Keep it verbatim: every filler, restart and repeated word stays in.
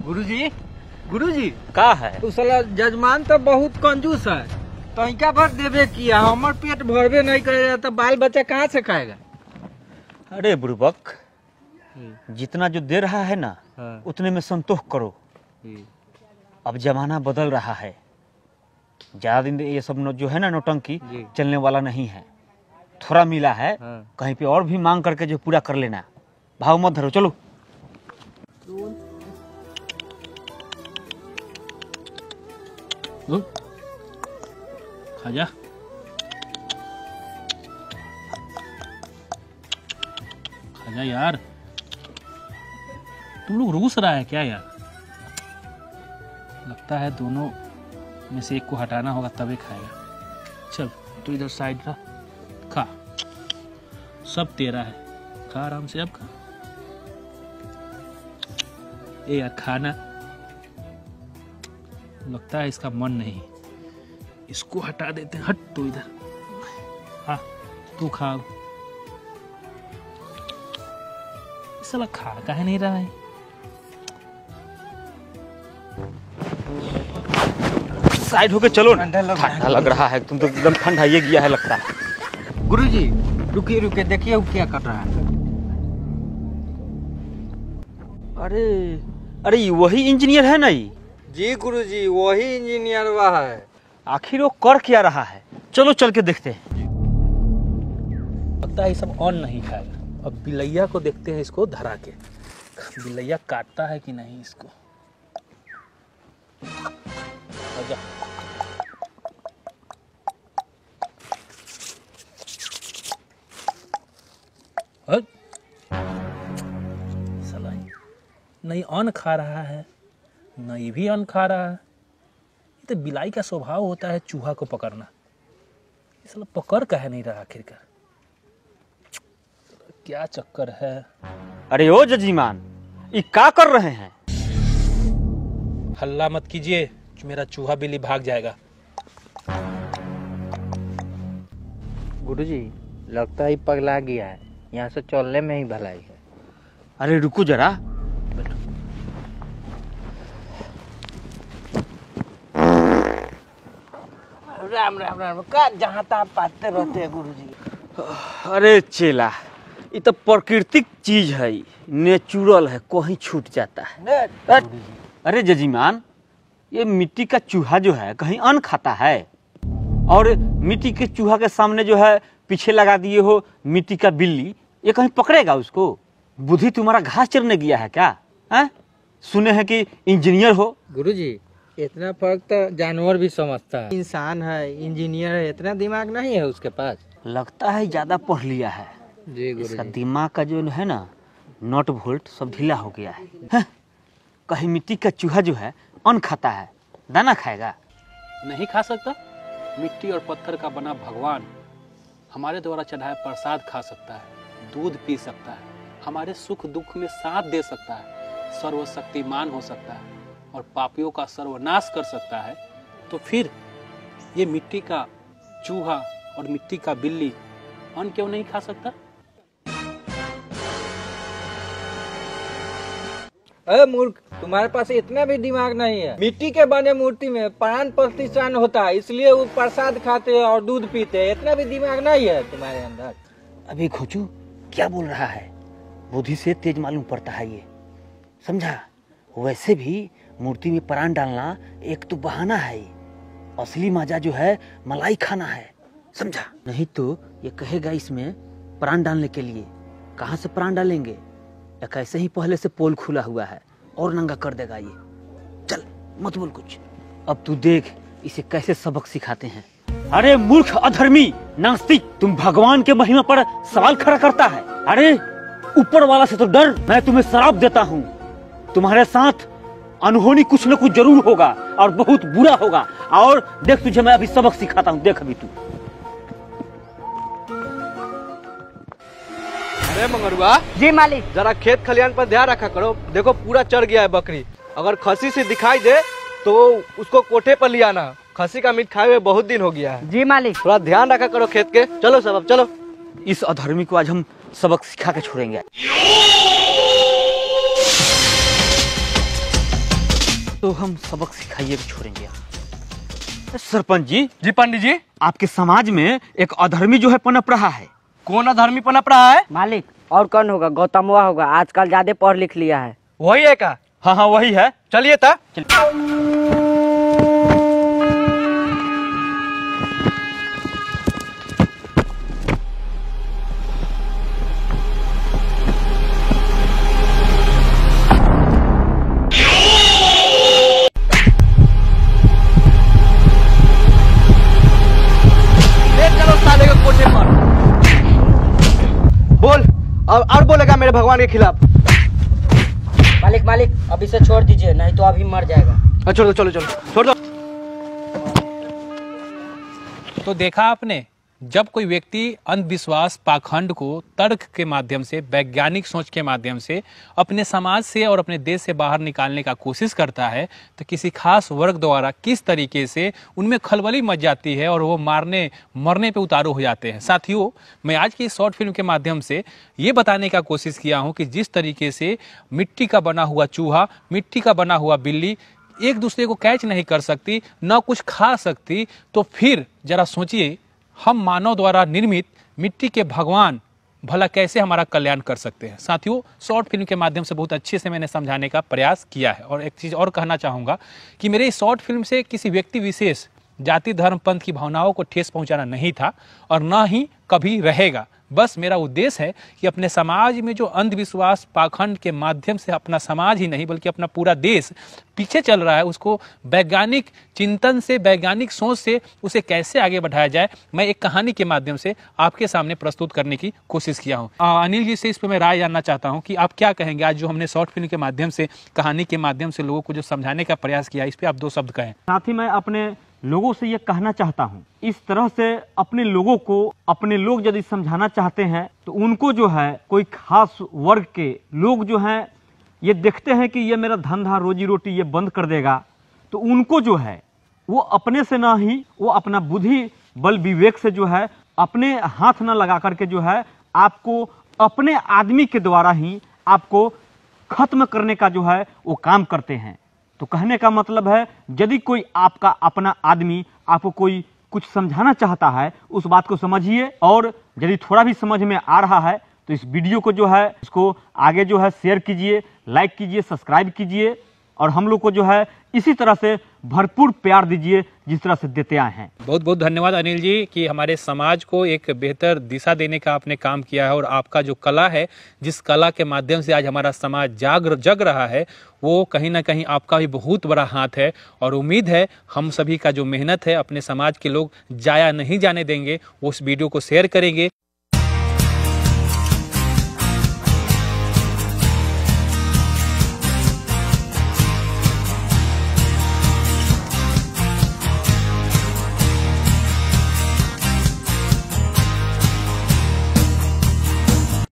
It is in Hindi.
गुरुजी, गुरुजी का है तो साला जजमान तो बहुत कंजूस है, तो इनका भर देवे किया, हमार पेट भरबे नहीं करेगा तो बाल बच्चा कहाँ से खाएगा। अरे बुर्बक, जितना जो दे रहा है ना हाँ। उतने में संतोष करो। अब जमाना बदल रहा है, ज्यादा दिन ये सब न, जो है ना नौटंकी चलने वाला नहीं है। थोड़ा मिला है, हाँ। कहीं पे और भी मांग करके जो पूरा कर लेना, भाव मत धरो। चलो खा जा। खा जा यार, तुम लोग रूस रहा है क्या यार? लगता है दोनों में से एक को हटाना होगा तभी खाएगा। चल तू इधर साइड रहा, खा, सब तेरा है, खा आराम से। अब खा। ए यार खाना, लगता है इसका मन नहीं, इसको हटा देते हैं। हट तू इधर, हाँ तू खा। साला खा काहे नहीं रहा है? साइड होके चलो ना, ठंडा लग रहा है, तुम तो एकदम ठंडा ये गया है लगता है। गुरुजी रुकिए रुकिए, देखिए वो क्या कर रहा है। अरे अरे वही इंजीनियर है ना ये? जी गुरुजी, वही इंजीनियर वह है। आखिर वो कर क्या रहा है? चलो चल के देखते हैं। लगता है ये सब ऑन नहीं खाएगा। अब बिलैया को देखते हैं, इसको धरा के बिलैया काटता है कि नहीं इसको। आजा। साला नहीं ऑन खा रहा है, नहीं भी ऑन खा रहा है। ये तो बिलाई का स्वभाव होता है चूहा को पकड़ना। ये साला पकड़ काहे नहीं रहा आखिरकार? क्या चक्कर है? अरे ओ जजीमान, ये क्या कर रहे हैं? हल्ला मत कीजिए, मेरा चूहा बिल्ली भाग जाएगा। गुरुजी लगता है पगला गया है, यहाँ से चलने में ही भलाई है। अरे रुको जरा, राम राम राम, का जहाँ तहाँ पाते रहते हैं गुरुजी। अरे चेला, ये तो प्राकृतिक चीज है, नेचुरल है, कहीं छूट जाता है। अरे जजीमान, ये मिट्टी का चूहा जो है कहीं अन्न खाता है? और मिट्टी के चूहा के सामने जो है पीछे लगा दिए हो मिट्टी का बिल्ली, ये कहीं पकड़ेगा उसको? बुद्धि तुम्हारा घास चरने गया है क्या? है? सुने हैं कि इंजीनियर हो। गुरुजी इतना फर्क तो जानवर भी समझता है, इंसान है इंजीनियर है, इतना दिमाग नहीं है उसके पास। लगता है ज्यादा पढ़ लिया है जी गुरुजी। इसका दिमाग का जो है ना नट वोल्ट सब ढीला हो गया है, है? कहीं मिट्टी का चूहा जो है अन्न खाता है, दाना खाएगा? नहीं खा सकता। मिट्टी और पत्थर का बना भगवान हमारे द्वारा चढ़ाया प्रसाद खा सकता है, दूध पी सकता है, हमारे सुख दुख में साथ दे सकता है, सर्वशक्तिमान हो सकता है और पापियों का सर्वनाश कर सकता है। तो फिर ये मिट्टी का चूहा और मिट्टी का बिल्ली अन्न क्यों नहीं खा सकता? अरे मूर्ख, तुम्हारे पास इतना भी दिमाग नहीं है। मिट्टी के बने मूर्ति में प्राण प्रतिष्ठान होता है, इसलिए वो प्रसाद खाते हैं और दूध पीते हैं। इतना भी दिमाग नहीं है तुम्हारे अंदर। अभी खोचू क्या बोल रहा है? बुद्धि से तेज मालूम पड़ता है ये, समझा? वैसे भी मूर्ति में प्राण डालना एक तो बहाना है, असली मजा जो है मलाई खाना है, समझा? नहीं तो ये कहेगा इसमें प्राण डालने के लिए, कहाँ से प्राण डालेंगे? या कैसे ही पहले से पोल खुला हुआ है और नंगा कर देगा ये। चल मत बोल कुछ, अब तू देख इसे कैसे सबक सिखाते हैं। अरे मूर्ख अधर्मी नास्तिक, तुम भगवान के महिमा पर सवाल खड़ा करता है? अरे ऊपर वाला से तो डर। मैं तुम्हें श्राप देता हूँ, तुम्हारे साथ अनहोनी कुछ न कुछ जरूर होगा और बहुत बुरा होगा। और देख तुझे मैं अभी सबक सिखाता हूँ, देख अभी तू। अरे मंगरुआ जी मालिक। जरा खेत खलियान पर ध्यान रखा करो, देखो पूरा चढ़ गया है बकरी। अगर खसी से दिखाई दे तो उसको कोठे पर ले आना, खसी का मीट खाए हुए बहुत दिन हो गया है। जी मालिक। थोड़ा ध्यान रखा करो खेत के। चलो सब अब चलो। इस अधर्मी को आज हम सबक सिखा के छोड़ेंगे। तो हम सबक सिखाइए भी छोड़ेंगे। सरपंच जी, जी पंडित जी, आपके समाज में एक अधर्मी जो है पनप रहा है। कौन अधर्मी पनप रहा है? मालिक और कौन होगा? गौतमवा होगा, आजकल ज्यादा पढ़ लिख लिया है। वही है का? हाँ हाँ वही है। चलिए था। बोल और, और बोलेगा मेरे भगवान के खिलाफ। मालिक मालिक अब इसे छोड़ दीजिए, नहीं तो अभी मर जाएगा। चलो चलो चलो छोड़ दो। तो देखा आपने, जब कोई व्यक्ति अंधविश्वास पाखंड को तर्क के माध्यम से, वैज्ञानिक सोच के माध्यम से अपने समाज से और अपने देश से बाहर निकालने का कोशिश करता है, तो किसी खास वर्ग द्वारा किस तरीके से उनमें खलबली मच जाती है और वो मारने मरने पे उतारू हो जाते हैं। साथियों, मैं आज की इस शॉर्ट फिल्म के माध्यम से ये बताने का कोशिश किया हूँ कि जिस तरीके से मिट्टी का बना हुआ चूहा, मिट्टी का बना हुआ बिल्ली एक दूसरे को कैच नहीं कर सकती, न कुछ खा सकती, तो फिर जरा सोचिए हम मानव द्वारा निर्मित मिट्टी के भगवान भला कैसे हमारा कल्याण कर सकते हैं। साथियों, शॉर्ट फिल्म के माध्यम से बहुत अच्छे से मैंने समझाने का प्रयास किया है। और एक चीज़ और कहना चाहूँगा कि मेरे इस शॉर्ट फिल्म से किसी व्यक्ति विशेष, जाति, धर्म, पंथ की भावनाओं को ठेस पहुँचाना नहीं था और न ही कभी रहेगा। बस मेरा उद्देश्य है कि अपने समाज में जो अंधविश्वास पाखंड के माध्यम से अपना समाज ही नहीं बल्कि अपना पूरा देश पीछे चल रहा है, उसको वैज्ञानिक चिंतन से, वैज्ञानिक सोच से उसे कैसे आगे बढ़ाया जाए, मैं एक कहानी के माध्यम से आपके सामने प्रस्तुत करने की कोशिश किया हूँ। अनिल जी से इस पर मैं राय जानना चाहता हूँ कि आप क्या कहेंगे। आज जो हमने शॉर्ट फिल्म के माध्यम से, कहानी के माध्यम से लोगों को जो समझाने का प्रयास किया, इस पर आप दो शब्द कहें। साथ ही मैं अपने लोगों से ये कहना चाहता हूँ, इस तरह से अपने लोगों को, अपने लोग यदि समझाना चाहते हैं तो उनको जो है कोई खास वर्ग के लोग जो हैं ये देखते हैं कि ये मेरा धंधा रोजी रोटी ये बंद कर देगा, तो उनको जो है वो अपने से ना ही वो अपना बुद्धि बल विवेक से जो है अपने हाथ ना लगा करके जो है आपको अपने आदमी के द्वारा ही आपको खत्म करने का जो है वो काम करते हैं। तो कहने का मतलब है, यदि कोई आपका अपना आदमी आपको कोई कुछ समझाना चाहता है, उस बात को समझिए, और यदि थोड़ा भी समझ में आ रहा है तो इस वीडियो को जो है इसको आगे जो है शेयर कीजिए, लाइक कीजिए, सब्सक्राइब कीजिए, और हम लोग को जो है इसी तरह से भरपूर प्यार दीजिए जिस तरह से देते आए हैं। बहुत बहुत धन्यवाद अनिल जी कि हमारे समाज को एक बेहतर दिशा देने का आपने काम किया है। और आपका जो कला है, जिस कला के माध्यम से आज हमारा समाज जाग जग रहा है, वो कहीं ना कहीं आपका भी बहुत बड़ा हाथ है। और उम्मीद है हम सभी का जो मेहनत है अपने समाज के लोग जाया नहीं जाने देंगे, वो उस वीडियो को शेयर करेंगे।